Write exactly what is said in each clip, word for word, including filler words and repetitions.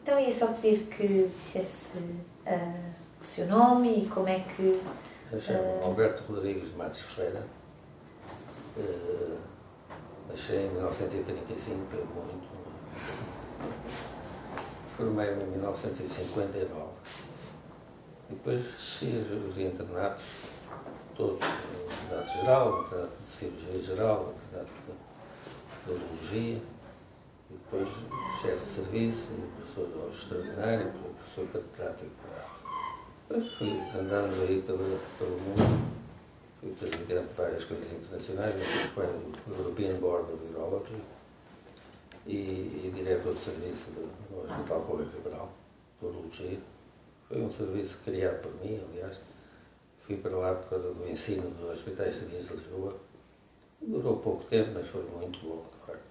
Então ia só pedir que dissesse uh, o seu nome e como é que... Eu chamo-me uh... Alberto Rodrigues de Matos Ferreira. Uh, nasci em mil novecentos e trinta e cinco, é muito. Formei-me em mil novecentos e cinquenta e nove. Depois fiz os internatos, todos, internato geral, internato de cirurgia geral, internato de urologia, e depois chefe de serviço, professor extraordinário, professor catedrático. Depois fui andando aí pelo, pelo mundo, fui presidente de várias coisas internacionais, foi o European Board of Urology e, e diretor de serviço do, do Hospital Coelho Cabral, de urologia. Foi um serviço criado por mim, aliás. Fui para lá por causa do ensino dos hospitais civis de Lisboa. Durou pouco tempo, mas foi muito bom, de facto.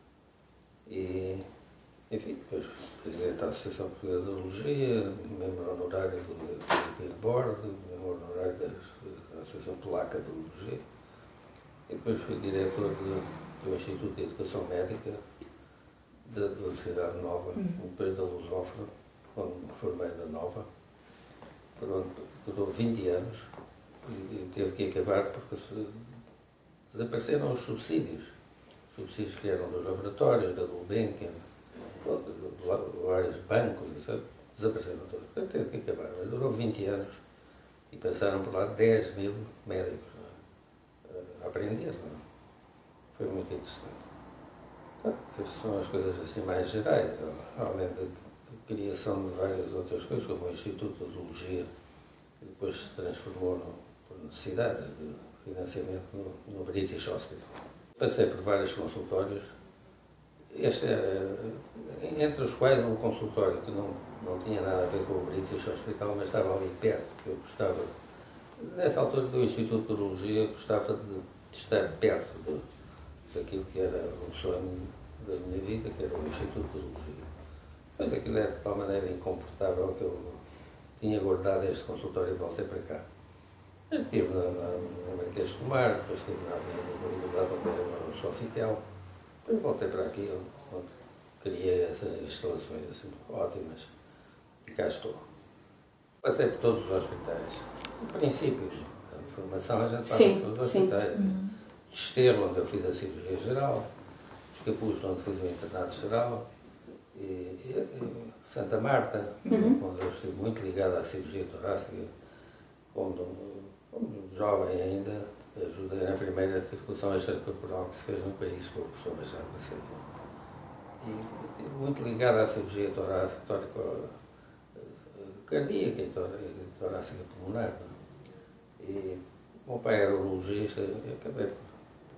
E, enfim, depois presidente da Associação Portuguesa de Urologia, membro honorário do European Board, membro honorário da Associação Polaca de Urologia. E depois fui diretor de, do Instituto de Educação Médica da Universidade Nova, depois da Lusófona, quando me formei na Nova. Pronto, durou vinte anos e teve que acabar porque se desapareceram os subsídios. Os subsídios que eram dos laboratórios, da Gulbenkian, vários bancos, sabe? Desapareceram todos. Portanto, teve que acabar. Mas durou vinte anos e passaram por lá dez mil médicos a aprender. Não? Foi muito interessante. Então, essas são as coisas assim mais gerais, além de criação de várias outras coisas, como o Instituto de Urologia, que depois se transformou no, por necessidades de financiamento no, no British Hospital. Passei por vários consultórios, este é, entre os quais um consultório que não, não tinha nada a ver com o British Hospital, mas estava ali perto, que eu gostava, nessa altura do Instituto de Urologia, gostava de estar perto de, daquilo que era o sonho da minha vida, que era o Instituto de Urologia. Mas aquilo é de tal maneira incomportável que eu tinha guardado este consultório e voltei para cá. Eu estive na, na, na Marquês de Tomar, depois estive na Universidade onde era o Sofitel, depois voltei para aqui, onde criei essas instalações assim, ótimas, e cá estou. Passei por todos os hospitais. No princípio, a formação a gente passa por todos os hospitais. Uhum. Desterro, onde eu fiz a cirurgia geral, Escapuz, onde fiz o internato geral, E, e, e Santa Marta, uhum. onde eu estive muito ligado à cirurgia torácica, onde, onde jovem ainda, ajudei na primeira circulação extracorporal que se fez no país com o professor Machado da Silva. E, e muito ligado à cirurgia torácica, cardíaca e torácica pulmonar. E o meu pai era urologista, e acabei por...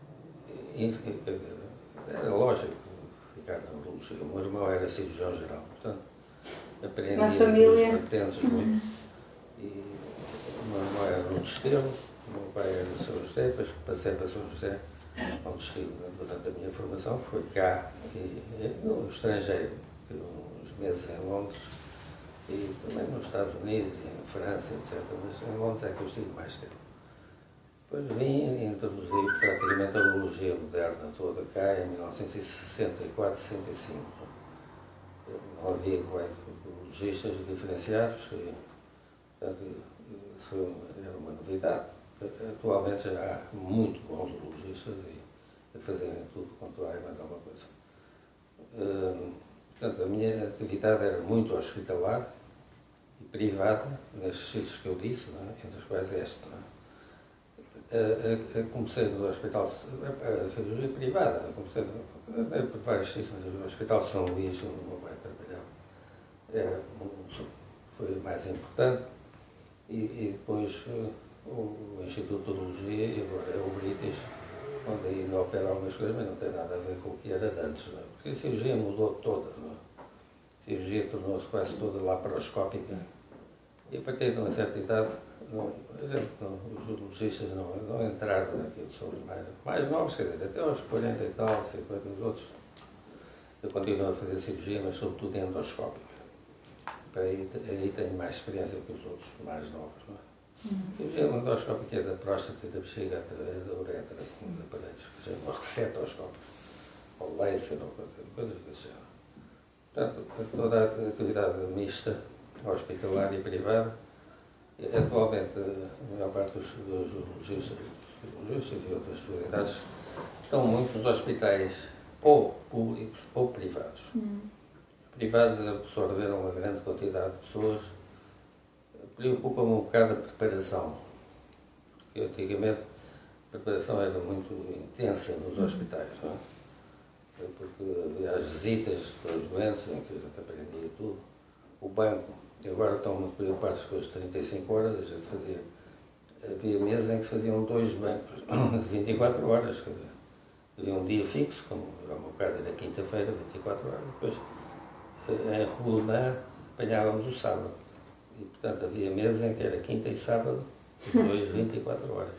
Era lógico ficar na urologia. O meu irmão era cirurgião geral, portanto, aprendi na família vertentes muito. E o meu irmão era no Desterro, o meu pai era em São José, depois passei para São José, onde estive durante a minha formação, foi cá, e, e no estrangeiro, uns meses em Londres, e também nos Estados Unidos, em França, etcétera. Mas em Londres é que eu estive mais tempo. Depois vim e introduzi praticamente a urologia moderna toda cá em mil novecentos e sessenta e quatro, sessenta e cinco. Não havia urologistas diferenciados, e, portanto, isso foi uma, era uma novidade. Atualmente já há muito bons urologistas a fazerem tudo quanto há e mais alguma coisa. Hum, portanto, a minha atividade era muito hospitalar e privada, nestes sítios que eu disse, não é? Entre os quais este. Não é? Uh, uh, comecei no hospital, a cirurgia privada, comecei no, por vários sítios, mas no Hospital São Luís, onde o meu pai trabalhava, era, foi o mais importante, e, e depois uh, o Instituto de Urologia, e agora é o British, onde ainda opera algumas coisas, mas não tem nada a ver com o que era antes, não é? Porque a cirurgia mudou toda, não é? A cirurgia tornou-se quase toda laparoscópica, e a partir de uma certa idade, não, por exemplo, não, os urologistas não, não entraram naquilo, são os mais, mais novos, quer dizer, até aos quarenta e tal, cinquenta, os outros. Eu continuo a fazer cirurgia, mas sobretudo endoscópica. Aí, aí tenho mais experiência que os outros mais novos. Não é? Uhum. Cirurgia endoscópica é da próstata e da bexiga através da uretra, com os aparelhos, que se chama recetoscópica, ou laser, ou coisas desse género. Portanto, toda a atividade mista, hospitalar e privada, atualmente a maior parte dos logistas e outras unidades estão muito nos hospitais ou públicos ou privados. Hum. Privados absorveram uma grande quantidade de pessoas. Preocupa-me um bocado a preparação, porque antigamente a preparação era muito intensa nos hospitais, não é? Porque havia as visitas dos doentes, em que a gente aprendia tudo, o banco, e agora estão muito preocupados com as trinta e cinco horas, a gente fazia, havia meses em que faziam dois bancos de vinte e quatro horas, quer dizer, havia um dia fixo, como o meu caso era quinta-feira, vinte e quatro horas, depois em Rolimã apanhávamos o sábado. E, portanto, havia meses em que era quinta e sábado, dois, vinte e quatro horas.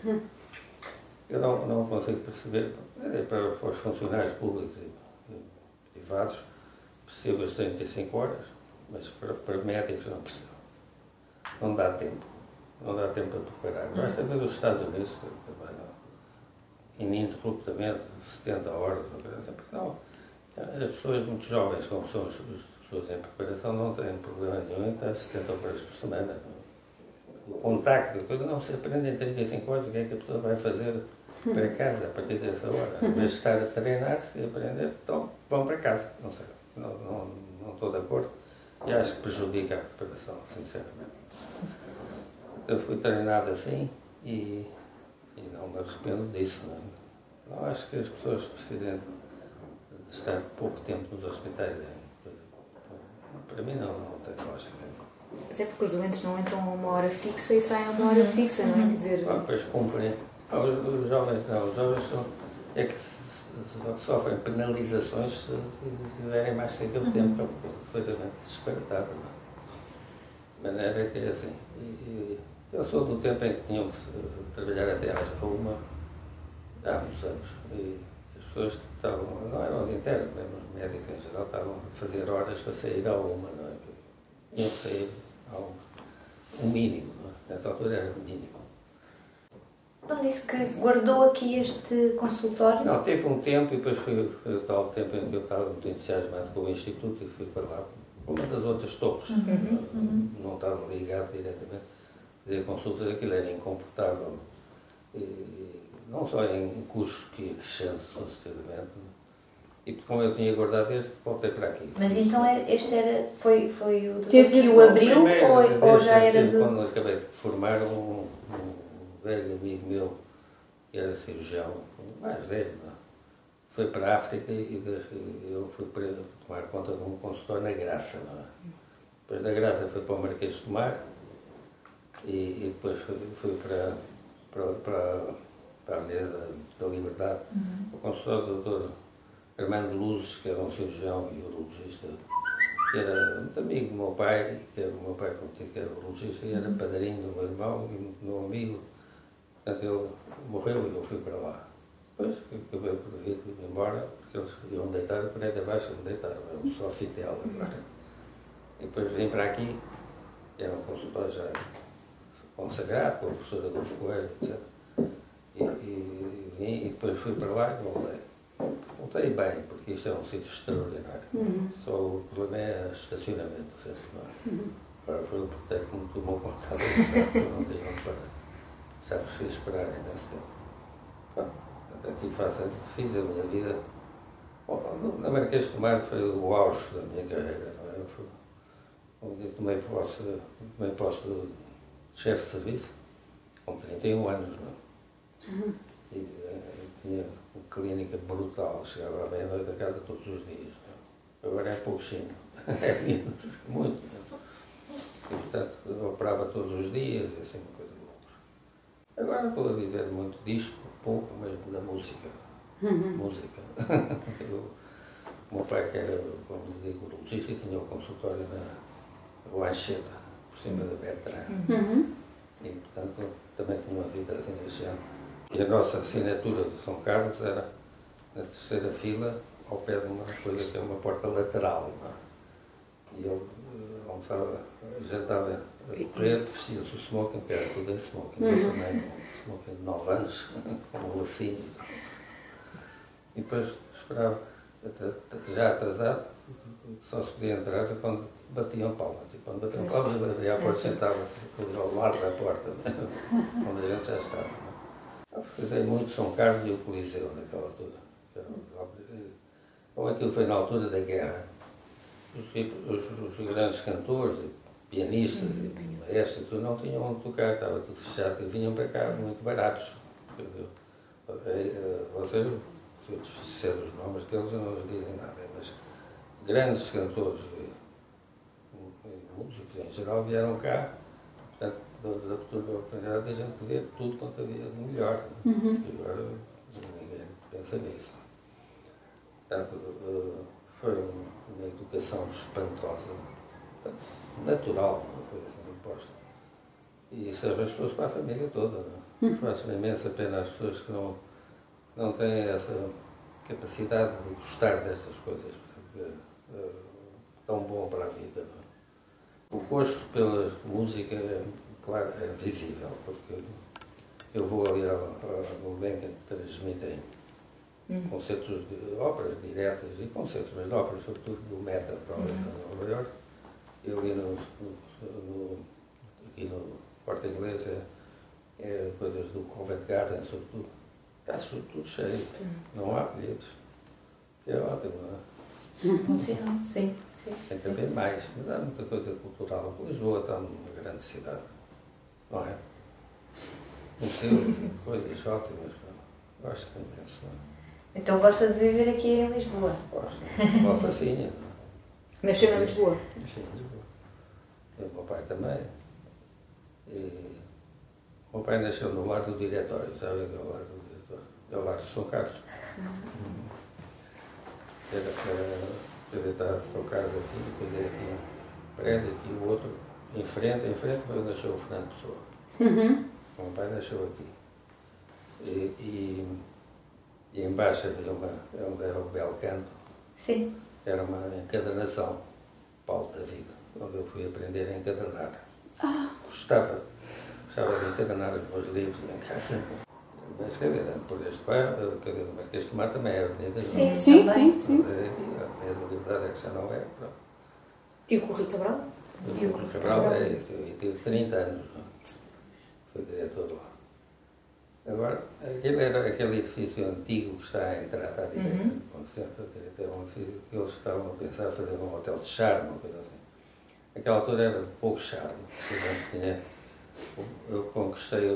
Eu não, não consigo perceber, é para, para os funcionários públicos e privados, percebo as trinta e cinco horas, mas para, para médicos não percebo. Não dá tempo. Não dá tempo para preparar. Basta ver os Estados Unidos, também não, ininterruptamente, setenta horas, porque não. As pessoas muito jovens, como são as pessoas em preparação, não têm problema nenhum em estar setenta horas por semana. O contacto, coisa não se aprende em trinta e cinco horas, o que é que a pessoa vai fazer para casa a partir dessa hora? Em vez de estar a treinar-se e aprender, então vão para casa. Não sei, não, não, não estou de acordo e acho que prejudica a preparação, sinceramente. Eu fui treinado assim e, e não me arrependo disso. Não, não acho que as pessoas precisem de estar pouco tempo nos hospitais. Para mim não, não tem lógica. Até porque os doentes não entram a uma hora fixa e saem a uma hora fixa, não é? Quer dizer... Ah, pois cumprem. Ah, os, os jovens não, os jovens são, é que se, se, sofrem penalizações se tiverem mais que aquele tempo, é perfeitamente disparatado. De maneira que é assim. E, e, eu sou do tempo em que tinham que trabalhar até às uma, há uns anos. E as pessoas estavam, não eram os internos, mesmo os médicos em geral, estavam a fazer horas para sair à uma, não é? Tinham que sair ao um mínimo, não é? Nessa altura era o mínimo. Então disse que guardou aqui este consultório? Não, teve um tempo e depois foi, foi o tal tempo em que eu estava muito entusiasmado com o Instituto e fui para lá. Uma das outras torres, uhum, uhum. Não estava ligado diretamente. Fazer consultas, aquilo era incomportável. E, não só em custos que ia crescendo sucessivamente. E como eu tinha guardado este, voltei para aqui. Mas então este era, foi, foi o doutor Teve que o abriu primeiro, ou, ou já era tempo, do... Quando acabei de formar um, um velho amigo meu, que era cirurgião, mais velho, não? Foi para a África e eu fui para tomar conta de um consultório na Graça. Não é? Depois da Graça foi para o Marquês de Tomar e, e depois fui, fui para, para, para, para a Avenida da Liberdade, uhum. O consultório do doutor Armando Luzes, que era um cirurgião e urologista, que era muito amigo do meu pai, que era o meu pai contigo, que era urologista, e era padrinho do meu irmão e do meu amigo. Portanto, ele morreu e eu fui para lá. Depois acabei por vir embora, porque eles iam deitar, a parede abaixo me deitaram, eu só fitel agora. E depois vim para aqui, que era um consultório já consagrado, com a professora Adolfo Coelho, etcétera. E, e vim e depois fui para lá e voltei. Voltei bem, porque isto é um sítio extraordinário. Uhum. Só o problema é estacionamento, sempre, não é? Uhum. Agora foi o porteiro que me tomou conta disso, não tinha onde parar. Já vos fiz esperar nesse tempo. Bom, aqui faço, fiz a minha vida. Bom, na Marquês de Tomar foi o auge da minha carreira, não é? Foi, onde eu tomei posse, tomei posse do chefe de serviço, com trinta e um anos, não é? Uhum. E eu tinha uma clínica brutal, chegava à meia-noite a casa todos os dias. Não é? Agora é pouquinho, é menos, muito menos. E, portanto, eu operava todos os dias, assim, uma coisa louca. Agora estou a viver muito disto, pouco, mas da música. Uhum. Música. Eu, o meu pai, que era, como digo, urologista, tinha o um consultório na Rua Anchieta, por cima da Bertrand. Uhum. E, portanto, também tinha uma vida assim nesse ano. E a nossa assinatura de São Carlos era na terceira fila, ao pé de uma coisa que é uma porta lateral. Não é? E eu uh, almoçava, jantava a correr, vestia-se o smoking, que era tudo em smoking. Uhum. Eu também, um smoking de nove anos, com um lacinho. E depois esperava, já atrasado, só se podia entrar quando batiam palmas. E quando batiam palmas, eu abria a porta e sentava-se ali ao lado da porta, onde a gente já estava. Eu frequentei muito São Carlos e o Coliseu naquela altura. Ou aquilo foi na altura da guerra. Os, os, os grandes cantores, pianistas, uhum. Maestros, tudo não tinham onde tocar, estava tudo fechado, e vinham para cá muito baratos. Vocês, se eu disser os nomes deles, eu não os dizem nada, mas grandes cantores e músicos em geral vieram cá, portanto, da oportunidade de a gente ver tudo quanto havia de melhor. Uhum. E agora ninguém pensa nisso. Portanto, foi uma educação espantosa, natural, não foi assim imposta. E isso arrastou-se para a família toda. Não? Faz-me imensa pena às pessoas que não, não têm essa capacidade de gostar destas coisas, porque é tão bom para a vida. Não? O gosto pela música, é, claro, é visível, porque eu vou ali ao, ao momento em que transmitem Hum. concertos de óperas diretas e concertos, mas de óperas, sobretudo do Meta, provavelmente em Nova Iorque. Eu ali no, no, no, aqui no Corte Inglês, é, é coisas do Covent Garden, sobretudo. Está tudo cheio, hum. não há bilhetes. Que é ótimo, não é? Funciona, sim, sim. Tem que haver mais, mas há muita coisa cultural. Lisboa está numa grande cidade, não é? Museus, coisas ótimas, não? Gosto imenso, não é? Então gosta de viver aqui em Lisboa? Gosto. Uma facinha. Nasceu em Lisboa? Nasceu em Lisboa. E o meu pai também. E o meu pai nasceu no lar do diretório, sabe? O lar do diretório. É o lar de São Carlos. Uhum. Era para estar São Carlos aqui, depois era aqui um prédio, aqui o outro, em frente, em frente, foi onde nasceu o Fernando Pessoa. Uhum. O meu pai nasceu aqui. E, e E embaixo havia uma, onde era o Belo Canto, Sim. Era uma encadernação, Paulo da Vida, onde eu fui aprender a encadernar. Ah. Gostava, gostava de encadernar os meus livros em casa. Mas quer dizer, por este bairro, quer dizer, mas que este mar também é a Avenida João. Sim, sim, sim, sim. A Avenida da Liberdade é que já não é. Pronto. E o Correio Cabral? E o Correio Cabral, é, eu tive trinta anos, fui diretor lá. Agora, aquele era aquele edifício antigo que está à entrada à direita, uhum. Com centro à direita, é um edifício que eles estavam a pensar fazer um hotel de charme, uma coisa assim. Naquela altura era de pouco charme, tinha, eu conquistei o,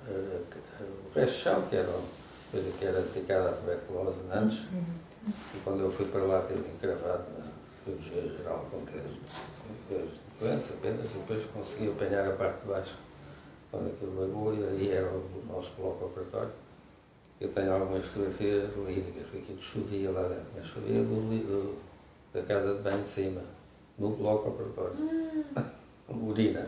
o resto de charme, que era coisa que era dedicada à tuberculose antes, uhum. E quando eu fui para lá, tive encravado na cirurgia geral, com três doenças apenas, e depois consegui apanhar a parte de baixo. Quando aquilo levou, e aí era o nosso bloco operatório. Eu tenho algumas fotografias líricas, porque aquilo chovia lá dentro, mas chovia do, do, da casa de banho de cima, no bloco operatório. Hum. Urina.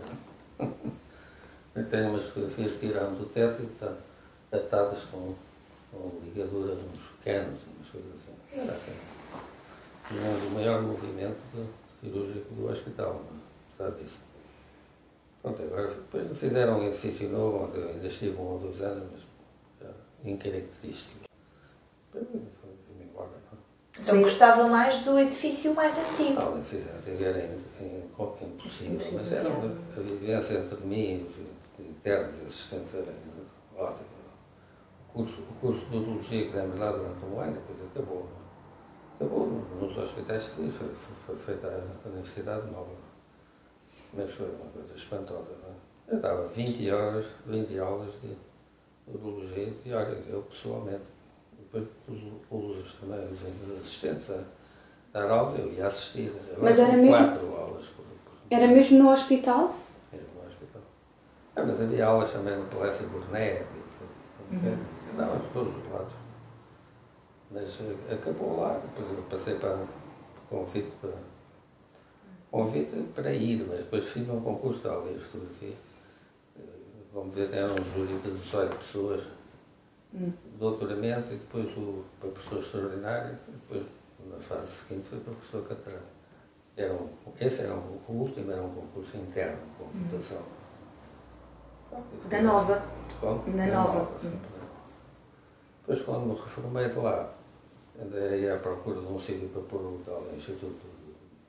Eu tenho umas fotografias que tiraram do teto e estão atadas com, com ligaduras, uns canos, umas coisas assim. Era assim. Tínhamos o maior movimento cirúrgico do hospital, não sabe disso? Pronto, agora depois me fizeram um edifício novo, onde eu ainda estive um ou dois anos, mas já incaracterístico. Depois fui-me embora, não? Então gostava mais do edifício mais antigo? Não, o edifício antigo era impossível, mas era uma, a vivência entre mim e os internos e assistentes era ótima. O curso, o curso de odontologia que demos lá durante um ano, depois acabou. Acabou nos hospitais que fiz, foi, foi feita a Universidade Nova. Mas foi uma coisa espantosa, não é? Eu dava vinte horas, vinte aulas de odontologia e olha, eu pessoalmente, depois pus também os assistentes a dar aula, eu ia assistir. Mas era mesmo? Quatro aulas por, por Era mesmo no hospital? Era no hospital. Ah, mas havia aulas também no Palácio Burnet, uhum. Andava de todos os lados. Mas acabou lá, depois eu passei para convite para. Convite para ir, mas depois fiz um concurso de aula de fotografia. Vamos ver, era um júri de dezoito pessoas, hum. doutoramento, e depois o para professor extraordinário, e depois, na fase seguinte, foi para professor catedrático. Era um, esse era um, o último era um concurso interno, com votação. Hum. Da Nova? Como? Da Nova. Nova hum. Depois, quando me reformei de lá, andei à procura de um sítio para pôr o tal Instituto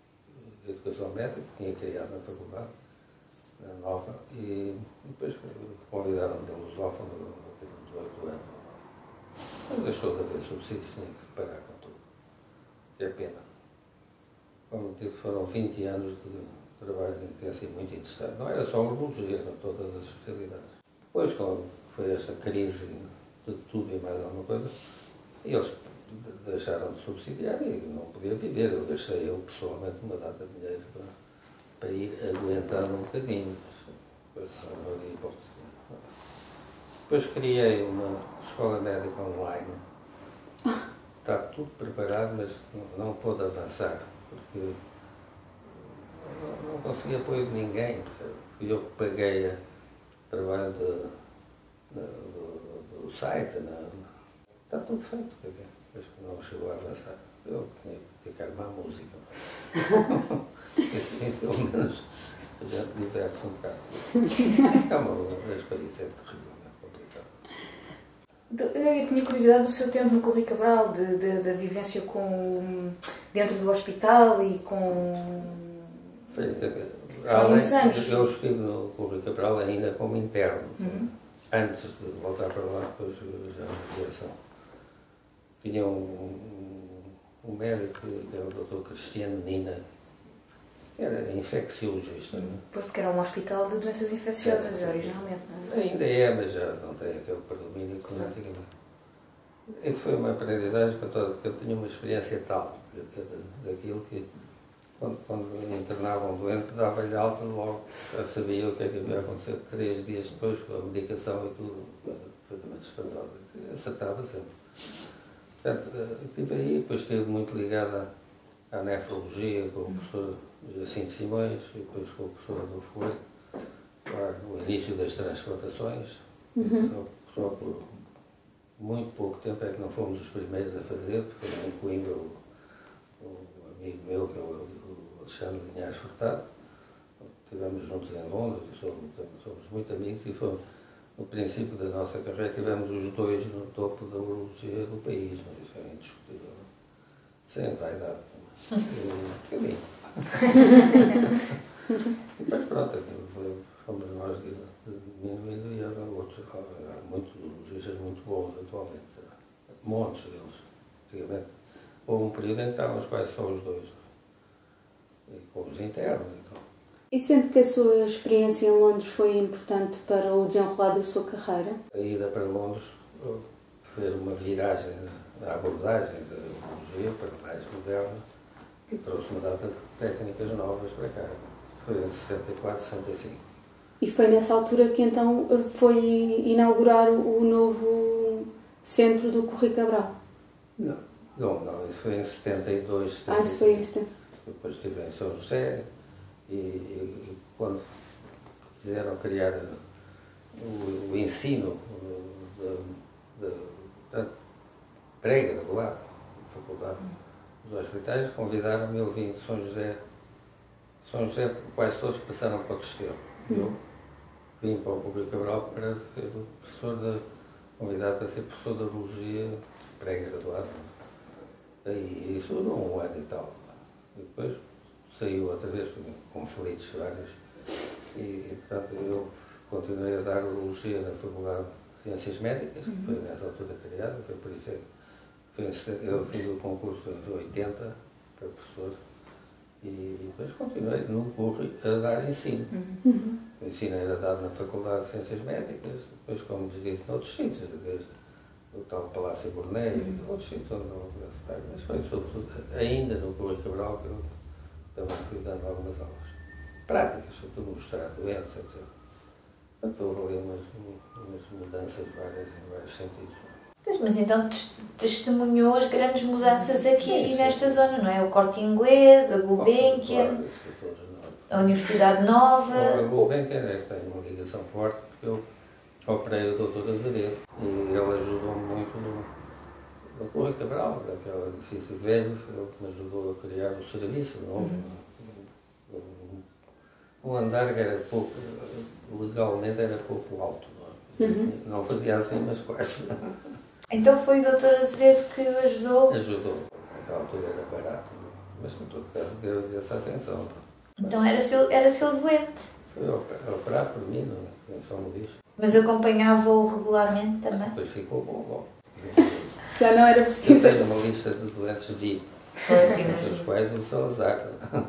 Educação Médica, que tinha criado na faculdade, na nova, e depois convidaram-me de lusófono, eu tinha dezoito anos. Mas deixou de haver subsídios, tinha que pagar com tudo. Que é pena. Como digo, foram vinte anos de trabalho intensivo muito interessante. Não era só urologia, eram todas as especialidades. Depois, quando foi esta crise de tudo e mais alguma coisa, eles deixaram de subsidiar e não podia viver. Eu deixei eu pessoalmente uma data de dinheiro para, para ir aguentando um bocadinho, mas depois não havia hipótese. Depois criei uma escola médica online. Está tudo preparado, mas não pôde avançar, porque não, não consegui apoio de ninguém. Fui eu que paguei o trabalho de, de, do, do site. Não. Está tudo feito, mas não chegou a avançar. Eu tinha que ficar má música. Assim, pelo menos a gente diverte um bocado. É uma, este país é terrível, é complicado. Eu tinha curiosidade do seu tempo no Correio Cabral, de, de, da vivência com, dentro do hospital e com... Foi, São muitos anos. Eu estive no Correio Cabral ainda como interno. Uhum. Antes de voltar para lá, depois já na direção. Tinha um, um médico, que era o doutor Cristiano Nina, que era infecciologista. Uhum. Pois, porque era um hospital de doenças infecciosas, é, originalmente, não é? Ainda é, mas já não tem aquele predomínio como antigamente. Isso foi uma aprendizagem para toda, porque eu tinha uma experiência tal daquilo que, quando, quando internavam um doente, dava-lhe alta logo, já sabia o que é que ia acontecer. Três dias depois, com a medicação e tudo, completamente espantosa. Acertava sempre. Portanto, estive aí, depois estive muito ligada à nefrologia com o professor Jacinto Simões e depois com o professor Adolfo Coelho, no início das transplantações. Uhum. Só por muito pouco tempo é que não fomos os primeiros a fazer, porque em Coimbra o, o amigo meu, que é o, o Alexandre Linhares Furtado, estivemos juntos em Londres, somos, somos muito amigos e fomos. No princípio da nossa carreira tivemos os dois no topo da urologia do país, mas isso é indiscutível. Sem vaidade. Um bocadinho. E depois pronto, fomos nós diminuindo e há outros, há muitos urologistas muito bons atualmente. Montes deles. Antigamente houve um período em que estávamos quase só os dois. E com os internos e tal. E sente que a sua experiência em Londres foi importante para o desenrolar da sua carreira? A ida para Londres fez uma viragem na abordagem da urologia para mais moderna e trouxe uma data de técnicas novas para cá. Foi em sessenta e quatro, sessenta e cinco. E foi nessa altura que então foi inaugurar o novo centro do Correio Cabral? Não, não, não, isso foi em setenta e dois, setenta e três. Ah, isso foi em setenta. Depois estive em São José. E, e quando quiseram criar o, o ensino da pré-graduado, da faculdade dos hospitais, convidaram-me, eu vim de São José. São José, quase todos passaram para o Desterro. Eu vim para o Correio Cabral para ser o professor de, convidado para ser professor de urologia pré-graduado. E isso durou um ano e tal. E depois saiu outra vez com conflitos vários e, portanto, eu continuei a dar urologia na Faculdade de Ciências Médicas, que foi nessa altura criada, foi por isso que eu fiz o concurso em oitenta para professor e depois continuei no Correio a dar ensino. Uhum. O ensino era dado na Faculdade de Ciências Médicas, depois, como lhes disse, noutros sítios, desde o tal Palácio Borné e outros sítios onde não houvesse, mas foi sobretudo ainda no Correio Cabral que eu também fui dando algumas aulas práticas, sobretudo mostrar doenças, etcétera. Portanto, houve ali umas, umas mudanças várias, em vários sentidos. Pois, mas então testemunhou as grandes mudanças aqui e nesta zona, não é? O Corte Inglês, a Gulbenkian, a Universidade Nova... A Gulbenkian é que tem uma ligação forte, porque eu operei o doutor Azevedo e ele ajudou-me muito no... No Correio Cabral, aquele edifício velho, ele me ajudou a criar o serviço novo. Uhum. Um andar que era pouco, legalmente era pouco alto. Não, uhum. Não fazia assim, mas quase. Então foi o doutor Azevedo que o ajudou? Ajudou. Naquela altura era barato. mas em todo caso deu essa atenção. Então era seu, era seu doente. Foi operado por mim, não é? Só me diz. Mas acompanhava-o regularmente também? Depois ficou bom, bom. Já não era Eu preciso. tenho uma lista de doentes vivos, entre os quais o Salazar.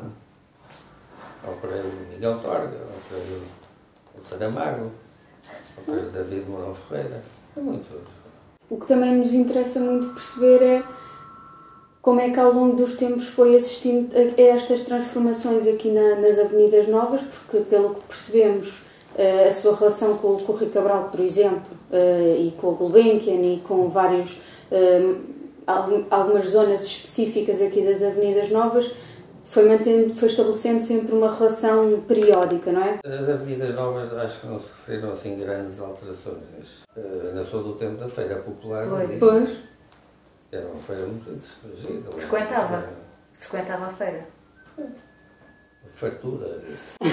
Operei o Miguel Torga, operei o Saramago, operei o David Mourão Ferreira. É muito. O que também nos interessa muito perceber é como é que ao longo dos tempos foi assistindo a estas transformações aqui na, nas Avenidas Novas, porque pelo que percebemos a sua relação com, com o Rui Cabral, por exemplo, e com o Gulbenkian e com vários, algumas zonas específicas aqui das Avenidas Novas, foi, mantendo, foi estabelecendo sempre uma relação periódica, não é? As Avenidas Novas acho que não sofreram assim grandes alterações. Ainda sou do tempo da Feira Popular. Pois. Pois. Era uma feira muito desfagida. Frequentava? Frequentava a feira? Fartura.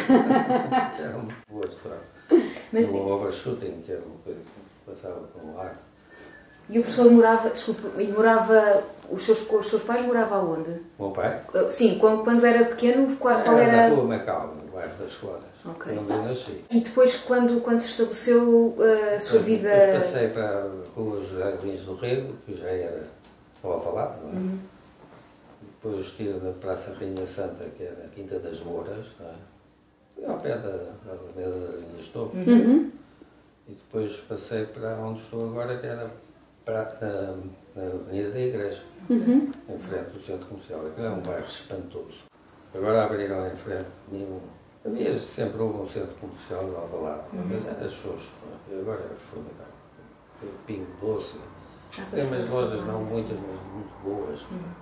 Era uma boa história. Mas... O overshooting, que era uma coisa que passava por um lago. E o professor morava, desculpe, e morava, os seus, os seus pais moravam aonde? O meu pai? Sim, quando, quando era pequeno, qual, qual era? era? Na rua Macau, no bairro das Flores. Ok. Onde eu nasci. E depois, quando, quando se estabeleceu uh, a sua vida... Eu passei para a rua José Lins do Rego, que já era ao Alvalade, não é? Uhum. Depois estive na Praça Rainha Santa, que era a Quinta das Mouras, não é? Ao pé da, da Alameda das Linhas Torres. Uhum. E depois passei para onde estou agora, que era para, na, na Avenida da Igreja, uhum. em frente do Centro Comercial. Aquilo é um bairro espantoso. Agora abriram em frente nenhum. Havia sempre houve um centro comercial no Alvalade, uhum. mas era xoxo, é? E agora é formidável. Tem Pingo Doce. Ah, tem umas lojas, não muitas, mas muito boas.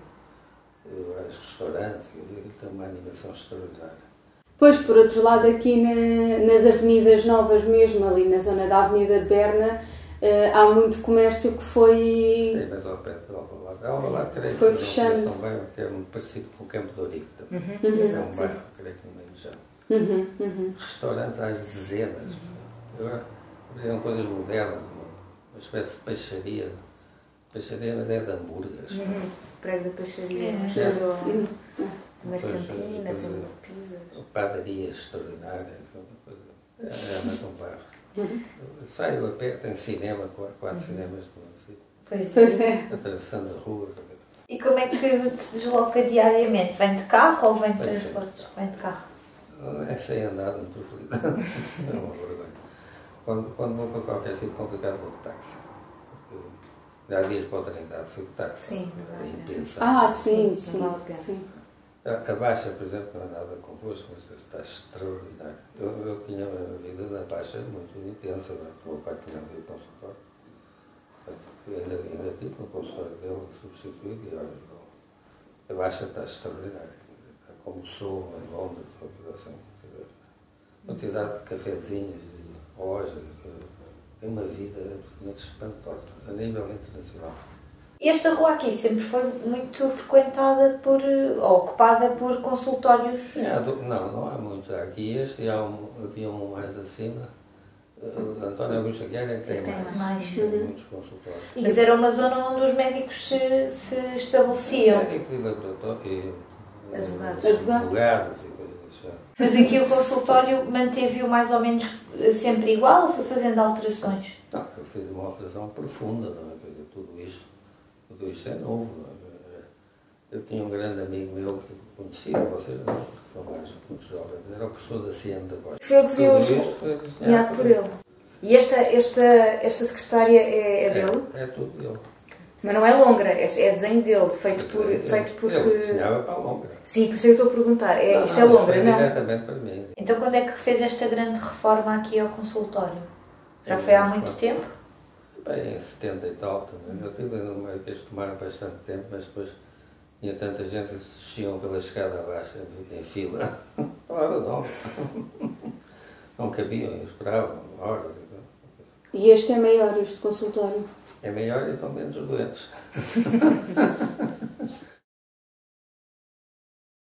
Uhum. Vários restaurantes, e tem uma animação extraordinária. Pois, por outro lado, aqui na, nas Avenidas Novas mesmo, ali na zona da Avenida de Berna, uh, há muito comércio que foi... Sim, mas ao pé do Alvalade. Alvalade, creio foi que fechando. Também é um termo parecido com o Campo de Ourique. Uhum. É um Exato, bairro, creio que no meio já. Uhum, uhum. Restaurantes às dezenas. Agora abriram coisas modernas, uma espécie de peixaria. Peixaria, mas é de hambúrgueres. Uhum. Prédio da peixaria, É. é. Uhum. Mercantina, tem pizzas. Padaria extraordinária. É, é mais um bairro. Uhum. Saio a pé, tem cinema, quatro, quatro uhum. cinemas no Pois, pois é. Atravessando a rua. E como é que se desloca diariamente? Vem de carro ou vem de transportes? Vem de carro. É sem andar, não estou feliz. É uma vergonha. Quando, quando vou para qualquer sítio complicado, vou de táxi. Porque há dias para o Trindade, fui de táxi. Sim, é impensável. Ah, sim, sim. Não vale a pena. sim. A, a Baixa, por exemplo, não é nada convosco, mas está extraordinário. Eu, eu tinha uma vida na Baixa muito intensa, o meu pai tinha um consultório. Ainda, ainda tive no consultório dele substituído e olha, a Baixa está extraordinária. Como sou em Londres, assim, quantidade de cafezinhos, de lojas, é uma vida absolutamente espantosa, a nível internacional. E esta rua aqui sempre foi muito frequentada por, ou ocupada por consultórios? É, não, não há muito. Há aqui este e há um, havia um mais acima. Uh, António Augusto Aguiar é que tem, tem mais, mais. Uhum. Muitos consultórios. Mas era uma zona onde os médicos se, se estabeleciam? Médicos e laboratórios e advogados. advogados e coisas assim. Mas aqui o consultório manteve-o mais ou menos sempre igual ou foi fazendo alterações? Não, eu fiz uma alteração profunda, não é? Tudo isto, tudo isto é novo. Não é? Eu tinha um grande amigo meu que conhecia, vocês não, porque são mais muito jovens, era o professor da Ciência da Costa. Foi ele desenhado, desenhado por ele. E esta, esta, esta secretária é, é dele? É, é tudo dele. Mas não é longa, é, é desenho dele, feito, por, Ele, feito porque... Ele desenhava para a longa. Sim, por isso é que eu estou a perguntar. É, não, isto não, é longa, não? diretamente para mim. Então quando é que fez esta grande reforma aqui ao consultório? Já foi há muito tempo? Bem, em setenta e tal também. Eu tive no meio que eles tomaram bastante tempo, mas depois tinha tanta gente que desciam pela escada abaixo em fila. Ora não. Não cabiam, esperavam horas. E este é maior, este consultório? É maior e estão menos doentes.